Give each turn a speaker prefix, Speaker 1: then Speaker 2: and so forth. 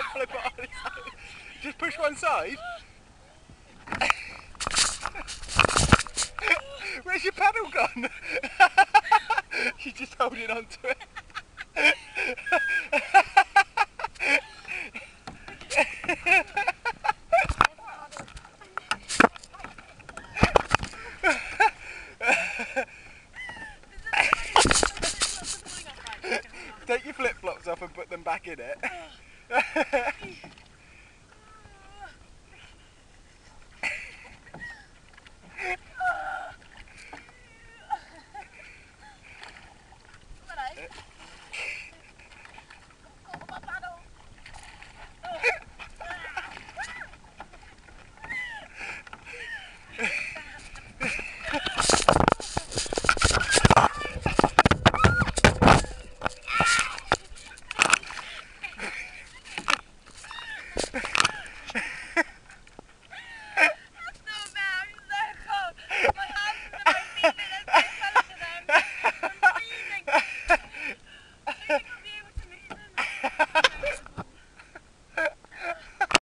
Speaker 1: can't flip it on its own. Just push one side. Where's your paddle gone? She's just holding on to it. Take your flip-flops off and put them back in it.